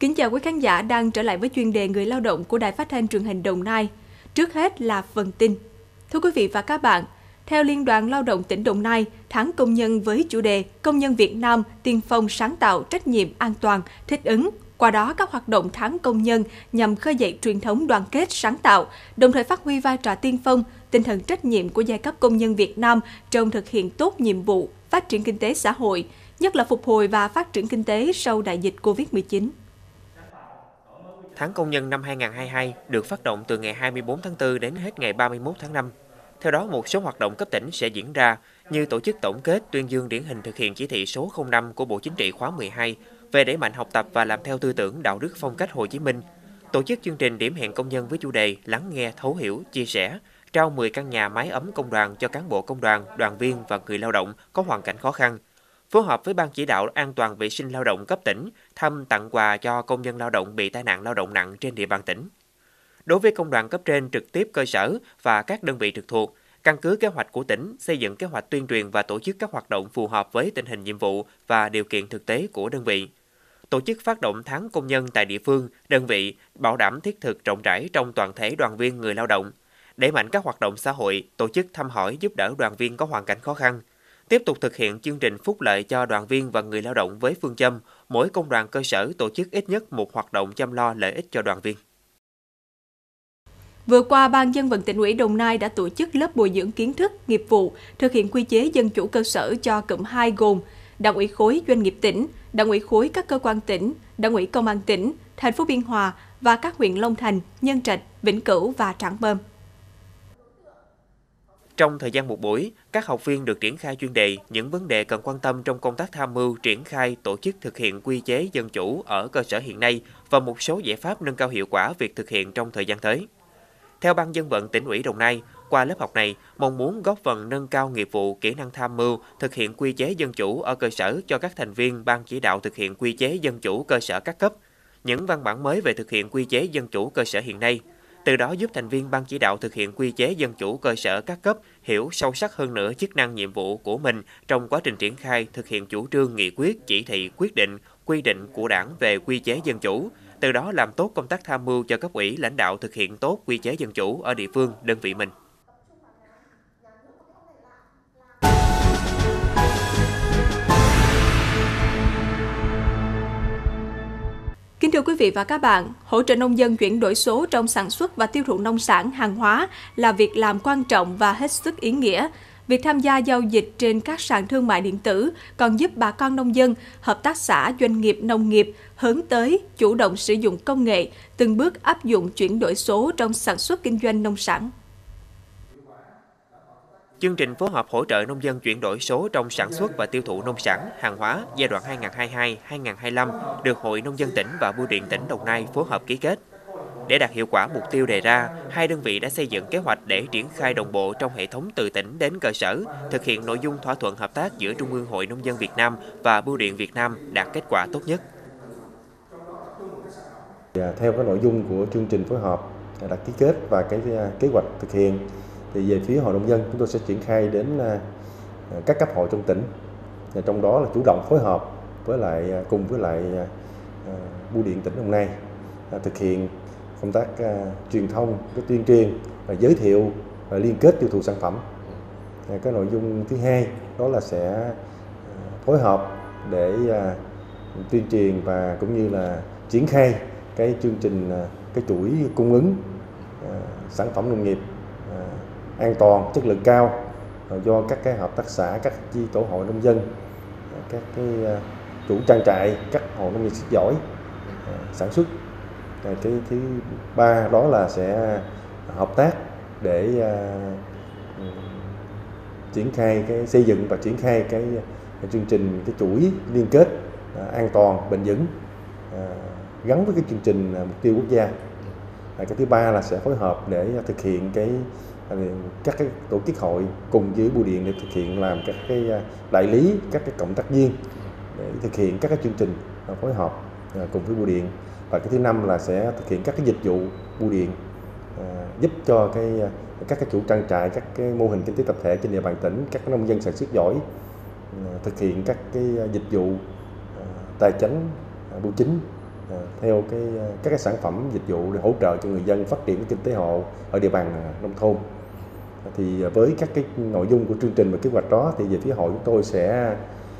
Kính chào quý khán giả đang trở lại với chuyên đề Người lao động của Đài Phát thanh Truyền hình Đồng Nai. Trước hết là phần tin. Thưa quý vị và các bạn, theo Liên đoàn Lao động tỉnh Đồng Nai, tháng công nhân với chủ đề Công nhân Việt Nam tiên phong sáng tạo, trách nhiệm, an toàn, thích ứng. Qua đó, các hoạt động tháng công nhân nhằm khơi dậy truyền thống đoàn kết sáng tạo, đồng thời phát huy vai trò tiên phong, tinh thần trách nhiệm của giai cấp công nhân Việt Nam trong thực hiện tốt nhiệm vụ phát triển kinh tế xã hội, nhất là phục hồi và phát triển kinh tế sau đại dịch Covid-19. Tháng công nhân năm 2022 được phát động từ ngày 24 tháng 4 đến hết ngày 31 tháng 5. Theo đó, một số hoạt động cấp tỉnh sẽ diễn ra như tổ chức tổng kết tuyên dương điển hình thực hiện chỉ thị số 05 của Bộ Chính trị khóa 12 về đẩy mạnh học tập và làm theo tư tưởng đạo đức phong cách Hồ Chí Minh, tổ chức chương trình điểm hẹn công nhân với chủ đề lắng nghe, thấu hiểu, chia sẻ, trao 10 căn nhà mái ấm công đoàn cho cán bộ công đoàn, đoàn viên và người lao động có hoàn cảnh khó khăn, phối hợp với Ban chỉ đạo an toàn vệ sinh lao động cấp tỉnh thăm tặng quà cho công nhân lao động bị tai nạn lao động nặng trên địa bàn tỉnh. Đối với công đoàn cấp trên trực tiếp cơ sở và các đơn vị trực thuộc, căn cứ kế hoạch của tỉnh xây dựng kế hoạch tuyên truyền và tổ chức các hoạt động phù hợp với tình hình nhiệm vụ và điều kiện thực tế của đơn vị. Tổ chức phát động tháng công nhân tại địa phương, đơn vị, bảo đảm thiết thực rộng rãi trong toàn thể đoàn viên người lao động, đẩy mạnh các hoạt động xã hội, tổ chức thăm hỏi giúp đỡ đoàn viên có hoàn cảnh khó khăn, tiếp tục thực hiện chương trình phúc lợi cho đoàn viên và người lao động với phương châm mỗi công đoàn cơ sở tổ chức ít nhất một hoạt động chăm lo lợi ích cho đoàn viên. Vừa qua, Ban Dân vận Tỉnh ủy Đồng Nai đã tổ chức lớp bồi dưỡng kiến thức, nghiệp vụ, thực hiện quy chế dân chủ cơ sở cho cụm 2 gồm Đảng ủy khối doanh nghiệp tỉnh, Đảng ủy khối các cơ quan tỉnh, Đảng ủy công an tỉnh, thành phố Biên Hòa và các huyện Long Thành, Nhân Trạch, Vĩnh Cửu và Trảng Bom. Trong thời gian một buổi, các học viên được triển khai chuyên đề những vấn đề cần quan tâm trong công tác tham mưu, triển khai, tổ chức thực hiện quy chế dân chủ ở cơ sở hiện nay và một số giải pháp nâng cao hiệu quả việc thực hiện trong thời gian tới. Theo Ban Dân vận Tỉnh ủy Đồng Nai, qua lớp học này, mong muốn góp phần nâng cao nghiệp vụ, kỹ năng tham mưu, thực hiện quy chế dân chủ ở cơ sở cho các thành viên Ban chỉ đạo thực hiện quy chế dân chủ cơ sở các cấp, những văn bản mới về thực hiện quy chế dân chủ cơ sở hiện nay. Từ đó giúp thành viên Ban chỉ đạo thực hiện quy chế dân chủ cơ sở các cấp hiểu sâu sắc hơn nữa chức năng nhiệm vụ của mình trong quá trình triển khai thực hiện chủ trương, nghị quyết, chỉ thị, quyết định, quy định của Đảng về quy chế dân chủ, từ đó làm tốt công tác tham mưu cho cấp ủy lãnh đạo thực hiện tốt quy chế dân chủ ở địa phương, đơn vị mình. Kính thưa quý vị và các bạn, hỗ trợ nông dân chuyển đổi số trong sản xuất và tiêu thụ nông sản, hàng hóa là việc làm quan trọng và hết sức ý nghĩa. Việc tham gia giao dịch trên các sàn thương mại điện tử còn giúp bà con nông dân, hợp tác xã, doanh nghiệp nông nghiệp hướng tới chủ động sử dụng công nghệ, từng bước áp dụng chuyển đổi số trong sản xuất kinh doanh nông sản. Chương trình phối hợp hỗ trợ nông dân chuyển đổi số trong sản xuất và tiêu thụ nông sản, hàng hóa giai đoạn 2022-2025 được Hội Nông dân tỉnh và Bưu điện tỉnh Đồng Nai phối hợp ký kết. Để đạt hiệu quả mục tiêu đề ra, hai đơn vị đã xây dựng kế hoạch để triển khai đồng bộ trong hệ thống từ tỉnh đến cơ sở, thực hiện nội dung thỏa thuận hợp tác giữa Trung ương Hội Nông dân Việt Nam và Bưu điện Việt Nam đạt kết quả tốt nhất. Theo cái nội dung của chương trình phối hợp đã ký kết và cái kế hoạch thực hiện, thì về phía Hội Nông dân chúng tôi sẽ triển khai đến các cấp hội trong tỉnh, trong đó là chủ động phối hợp cùng với lại Bưu điện tỉnh Đồng Nai thực hiện công tác truyền thông, cái tuyên truyền và giới thiệu và liên kết tiêu thụ sản phẩm. Cái nội dung thứ hai đó là sẽ phối hợp để tuyên truyền và cũng như là triển khai cái chương trình cái chuỗi cung ứng sản phẩm nông nghiệp an toàn, chất lượng cao do các cái hợp tác xã, các chi tổ hội nông dân, các cái chủ trang trại, các hộ nông nghiệp giỏi sản xuất. Cái thứ ba đó là sẽ hợp tác để triển khai cái xây dựng và triển khai cái chương trình, cái chuỗi liên kết an toàn, bền vững gắn với cái chương trình mục tiêu quốc gia. Cái thứ ba là sẽ phối hợp để thực hiện các cái tổ chức hội cùng với Bưu điện để thực hiện làm các cái đại lý, các cái cộng tác viên để thực hiện các cái chương trình phối hợp cùng với Bưu điện. Và cái thứ năm là sẽ thực hiện các cái dịch vụ Bưu điện giúp cho các cái chủ trang trại, các cái mô hình kinh tế tập thể trên địa bàn tỉnh, các nông dân sản xuất giỏi thực hiện các cái dịch vụ tài chính, bưu chính theo các cái sản phẩm dịch vụ để hỗ trợ cho người dân phát triển kinh tế hộ ở địa bàn nông thôn. Thì với các cái nội dung của chương trình và kế hoạch đó thì về phía hội chúng tôi sẽ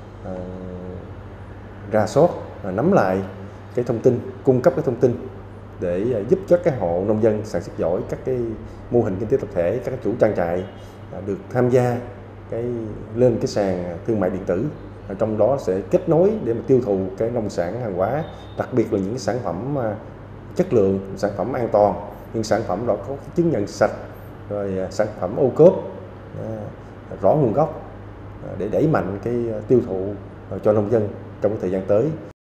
rà soát, nắm lại cái thông tin, cung cấp cái thông tin để giúp cho các hộ nông dân sản xuất giỏi, các cái mô hình kinh tế tập thể, các cái chủ trang trại được tham gia lên cái sàn thương mại điện tử. Trong đó sẽ kết nối để mà tiêu thụ cái nông sản hàng hóa, đặc biệt là những sản phẩm chất lượng, sản phẩm an toàn, những sản phẩm đó có cái chứng nhận sạch, rồi sản phẩm ô cốp rõ nguồn gốc để đẩy mạnh cái tiêu thụ cho nông dân trong cái thời gian tới.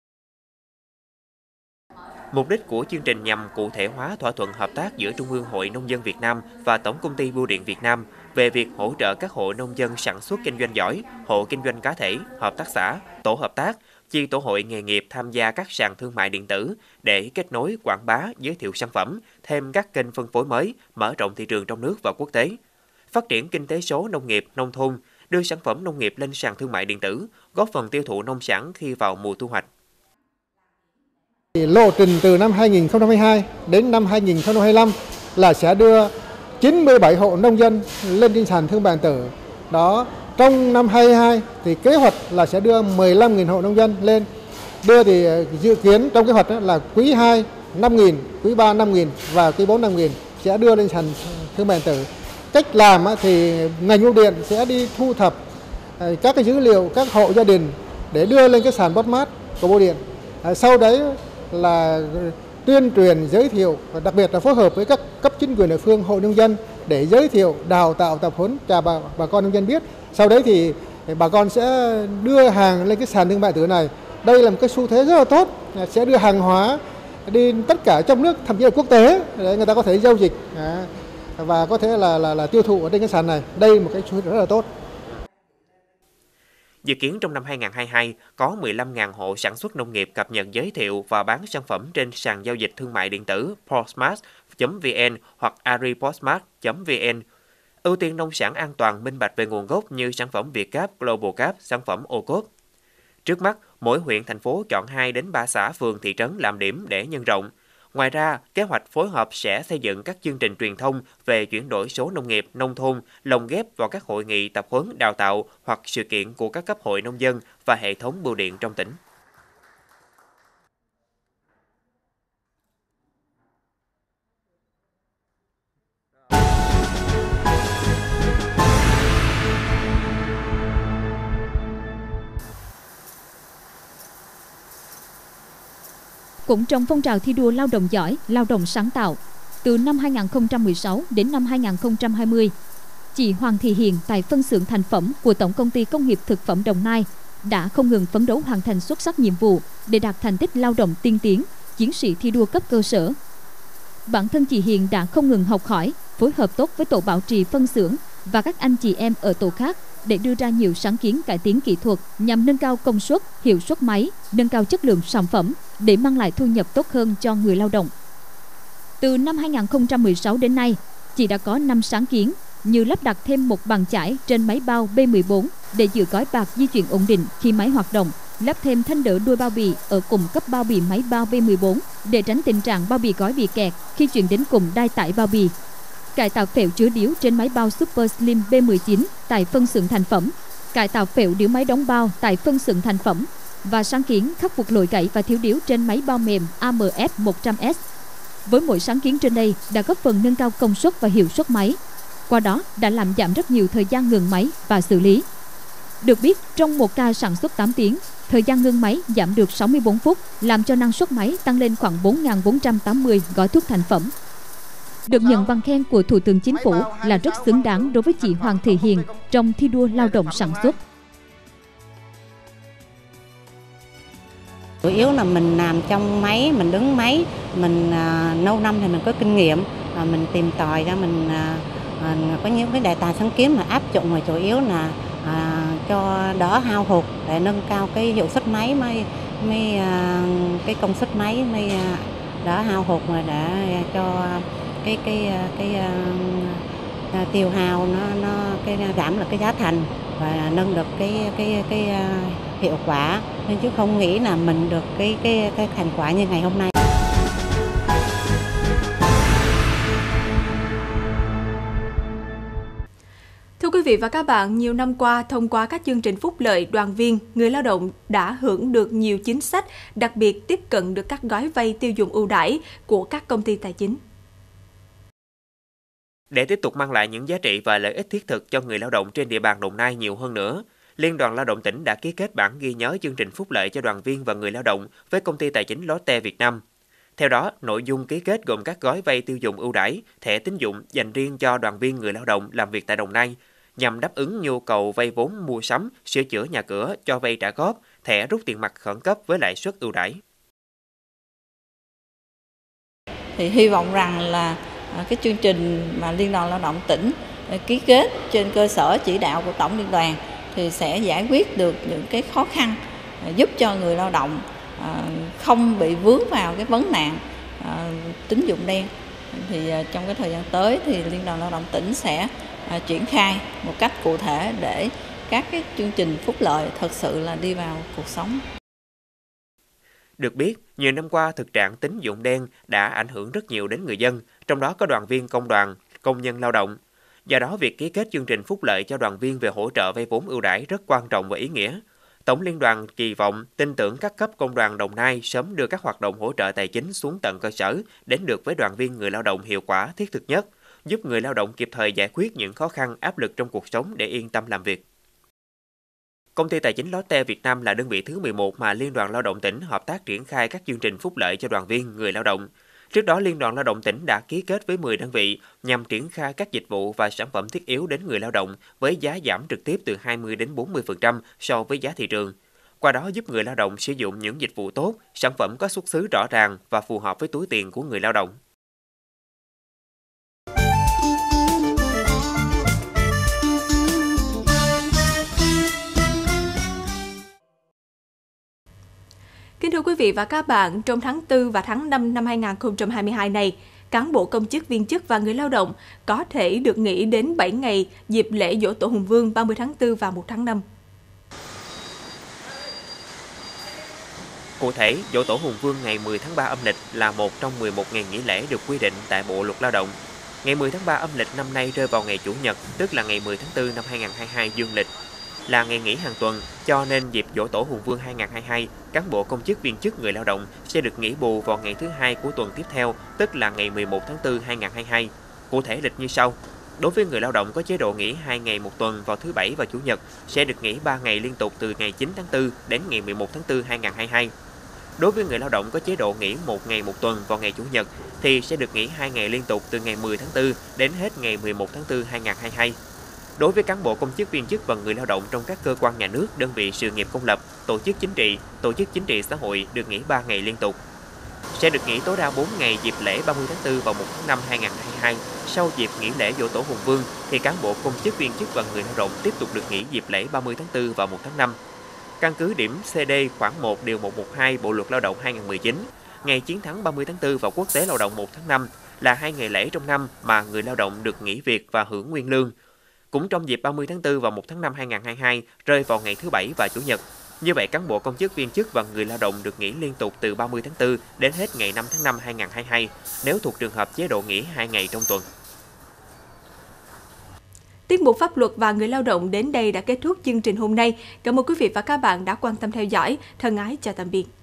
Mục đích của chương trình nhằm cụ thể hóa thỏa thuận hợp tác giữa Trung ương Hội Nông dân Việt Nam và Tổng công ty Bưu điện Việt Nam về việc hỗ trợ các hộ nông dân sản xuất kinh doanh giỏi, hộ kinh doanh cá thể, hợp tác xã, tổ hợp tác, chi tổ hội nghề nghiệp tham gia các sàn thương mại điện tử để kết nối, quảng bá, giới thiệu sản phẩm, thêm các kênh phân phối mới, mở rộng thị trường trong nước và quốc tế. Phát triển kinh tế số nông nghiệp, nông thôn, đưa sản phẩm nông nghiệp lên sàn thương mại điện tử, góp phần tiêu thụ nông sản khi vào mùa thu hoạch. Lộ trình từ năm 2022 đến năm 2025 là sẽ đưa 97 hộ nông dân lên trên sàn thương mại điện tử. Đó, trong năm 2022 thì kế hoạch là sẽ đưa 15.000 hộ nông dân lên. Đưa thì dự kiến trong kế hoạch là quý 2 5.000, quý 3 5.000 và quý 4 5.000 sẽ đưa lên sàn thương mại điện tử. Cách làm thì ngành bưu điện sẽ đi thu thập các cái dữ liệu các hộ gia đình để đưa lên cái sàn Botmart của bưu điện. Sau đấy là tuyên truyền, giới thiệu và đặc biệt là phối hợp với các cấp chính quyền địa phương, hội nông dân để giới thiệu, đào tạo, tập huấn cho bà con nông dân biết. Sau đấy thì bà con sẽ đưa hàng lên cái sàn thương mại điện tử này. Đây là một cái xu thế rất là tốt, sẽ đưa hàng hóa đi tất cả trong nước, thậm chí là quốc tế để người ta có thể giao dịch và có thể là tiêu thụ ở trên cái sàn này. Đây là một cái xu thế rất là tốt. Dự kiến trong năm 2022 có 15.000 hộ sản xuất nông nghiệp cập nhật giới thiệu và bán sản phẩm trên sàn giao dịch thương mại điện tử postmart.vn hoặc agripostmart.vn. Ưu tiên nông sản an toàn, minh bạch về nguồn gốc như sản phẩm Vietgap, Globalgap, sản phẩm ô cốp. Trước mắt, mỗi huyện, thành phố chọn 2 đến 3 xã, phường, thị trấn làm điểm để nhân rộng. Ngoài ra, kế hoạch phối hợp sẽ xây dựng các chương trình truyền thông về chuyển đổi số nông nghiệp, nông thôn, lồng ghép vào các hội nghị tập huấn, đào tạo hoặc sự kiện của các cấp hội nông dân và hệ thống bưu điện trong tỉnh. Cũng trong phong trào thi đua lao động giỏi, lao động sáng tạo, từ năm 2016 đến năm 2020, chị Hoàng Thị Hiền tại phân xưởng thành phẩm của Tổng công ty Công nghiệp Thực phẩm Đồng Nai đã không ngừng phấn đấu hoàn thành xuất sắc nhiệm vụ để đạt thành tích lao động tiên tiến, chiến sĩ thi đua cấp cơ sở. Bản thân chị Hiền đã không ngừng học hỏi, phối hợp tốt với tổ bảo trì phân xưởng và các anh chị em ở tổ khác để đưa ra nhiều sáng kiến cải tiến kỹ thuật nhằm nâng cao công suất, hiệu suất máy, nâng cao chất lượng sản phẩm để mang lại thu nhập tốt hơn cho người lao động. Từ năm 2016 đến nay, chị đã có 5 sáng kiến như lắp đặt thêm một bàn chải trên máy bao B14 để giữ gói bạc di chuyển ổn định khi máy hoạt động, lắp thêm thanh đỡ đuôi bao bì ở cùng cấp bao bì máy bao B14 để tránh tình trạng bao bì gói bị kẹt khi chuyển đến cùng đai tải bao bì, cải tạo phễu chứa điếu trên máy bao Super Slim B19 tại phân xưởng thành phẩm, cải tạo phễu điếu máy đóng bao tại phân xưởng thành phẩm và sáng kiến khắc phục lỗi gãy và thiếu điếu trên máy bao mềm AMF 100S. Với mỗi sáng kiến trên đây đã góp phần nâng cao công suất và hiệu suất máy, qua đó đã làm giảm rất nhiều thời gian ngừng máy và xử lý. Được biết, trong một ca sản xuất 8 tiếng, thời gian ngưng máy giảm được 64 phút, làm cho năng suất máy tăng lên khoảng 4.480 gói thuốc thành phẩm. Được nhận bằng khen của Thủ tướng Chính phủ là rất xứng đáng đối với chị Hoàng Thị Hiền trong thi đua lao động sản xuất. Chủ yếu là mình làm trong máy, mình đứng máy, mình lâu năm thì mình có kinh nghiệm, mình tìm tòi ra mình có những cái đề tài sáng kiến mà áp dụng, mà chủ yếu là cho đỡ hao hụt để nâng cao cái hiệu suất máy, mới cái công suất máy mới đỡ hao hụt, mà để cho cái tiêu hao nó giảm được cái giá thành và nâng được cái hiệu quả, nên chứ không nghĩ là mình được cái thành quả như ngày hôm nay. Thưa quý vị và các bạn, nhiều năm qua, thông qua các chương trình phúc lợi, đoàn viên, người lao động đã hưởng được nhiều chính sách, đặc biệt tiếp cận được các gói vay tiêu dùng ưu đãi của các công ty tài chính. Để tiếp tục mang lại những giá trị và lợi ích thiết thực cho người lao động trên địa bàn Đồng Nai nhiều hơn nữa, Liên đoàn Lao động tỉnh đã ký kết bản ghi nhớ chương trình phúc lợi cho đoàn viên và người lao động với công ty tài chính Lotte Việt Nam. Theo đó, nội dung ký kết gồm các gói vay tiêu dùng ưu đãi, thẻ tín dụng dành riêng cho đoàn viên người lao động làm việc tại Đồng Nai, nhằm đáp ứng nhu cầu vay vốn mua sắm, sửa chữa nhà cửa, cho vay trả góp, thẻ rút tiền mặt khẩn cấp với lãi suất ưu đãi. Thì hy vọng rằng là cái chương trình mà Liên đoàn Lao động tỉnh ký kết trên cơ sở chỉ đạo của Tổng Liên đoàn thì sẽ giải quyết được những cái khó khăn, giúp cho người lao động không bị vướng vào cái vấn nạn tín dụng đen. Thì trong cái thời gian tới thì Liên đoàn Lao động tỉnh sẽ triển khai một cách cụ thể để các cái chương trình phúc lợi thật sự là đi vào cuộc sống. Được biết, nhiều năm qua thực trạng tín dụng đen đã ảnh hưởng rất nhiều đến người dân, trong đó có đoàn viên công đoàn, công nhân lao động. Do đó, việc ký kết chương trình phúc lợi cho đoàn viên về hỗ trợ vay vốn ưu đãi rất quan trọng và ý nghĩa. Tổng Liên đoàn kỳ vọng, tin tưởng các cấp công đoàn Đồng Nai sớm đưa các hoạt động hỗ trợ tài chính xuống tận cơ sở, đến được với đoàn viên người lao động hiệu quả, thiết thực nhất, giúp người lao động kịp thời giải quyết những khó khăn, áp lực trong cuộc sống để yên tâm làm việc. Công ty tài chính Lotte Việt Nam là đơn vị thứ 11 mà Liên đoàn Lao động tỉnh hợp tác triển khai các chương trình phúc lợi cho đoàn viên người lao động. Trước đó, Liên đoàn Lao động tỉnh đã ký kết với 10 đơn vị nhằm triển khai các dịch vụ và sản phẩm thiết yếu đến người lao động với giá giảm trực tiếp từ 20 đến 40% so với giá thị trường. Qua đó giúp người lao động sử dụng những dịch vụ tốt, sản phẩm có xuất xứ rõ ràng và phù hợp với túi tiền của người lao động. Kính thưa quý vị và các bạn, trong tháng 4 và tháng 5 năm 2022 này, cán bộ công chức, viên chức và người lao động có thể được nghỉ đến 7 ngày dịp lễ Giỗ Tổ Hùng Vương 30 tháng 4 và 1 tháng 5. Cụ thể, Giỗ Tổ Hùng Vương ngày 10 tháng 3 âm lịch là một trong 11 ngày nghỉ lễ được quy định tại Bộ Luật Lao động. Ngày 10 tháng 3 âm lịch năm nay rơi vào ngày Chủ nhật, tức là ngày 10 tháng 4 năm 2022 dương lịch, là ngày nghỉ hàng tuần, cho nên dịp Giỗ Tổ Hùng Vương 2022, cán bộ công chức, viên chức, người lao động sẽ được nghỉ bù vào ngày thứ hai của tuần tiếp theo, tức là ngày 11 tháng 4 2022. Cụ thể lịch như sau. Đối với người lao động có chế độ nghỉ 2 ngày một tuần vào thứ Bảy và Chủ nhật, sẽ được nghỉ 3 ngày liên tục từ ngày 9 tháng 4 đến ngày 11 tháng 4 2022. Đối với người lao động có chế độ nghỉ 1 ngày một tuần vào ngày Chủ nhật, thì sẽ được nghỉ 2 ngày liên tục từ ngày 10 tháng 4 đến hết ngày 11 tháng 4 2022. Đối với cán bộ công chức, viên chức và người lao động trong các cơ quan nhà nước, đơn vị sự nghiệp công lập, tổ chức chính trị xã hội được nghỉ 3 ngày liên tục. Sẽ được nghỉ tối đa 4 ngày dịp lễ 30 tháng 4 và 1 tháng 5 2022. Sau dịp nghỉ lễ Giỗ Tổ Hùng Vương thì cán bộ công chức, viên chức và người lao động tiếp tục được nghỉ dịp lễ 30 tháng 4 và 1 tháng 5. Căn cứ điểm CD khoản 1 điều 112 Bộ Luật Lao động 2019, ngày chiến thắng 30 tháng 4 và Quốc tế Lao động 1 tháng 5 là 2 ngày lễ trong năm mà người lao động được nghỉ việc và hưởng nguyên lương. Cũng trong dịp 30 tháng 4 và 1 tháng 5 2022 rơi vào ngày thứ Bảy và Chủ nhật. Như vậy, cán bộ công chức, viên chức và người lao động được nghỉ liên tục từ 30 tháng 4 đến hết ngày 5 tháng 5 2022 nếu thuộc trường hợp chế độ nghỉ 2 ngày trong tuần. Tiết mục Pháp luật và người lao động đến đây đã kết thúc chương trình hôm nay. Cảm ơn quý vị và các bạn đã quan tâm theo dõi. Thân ái chào tạm biệt.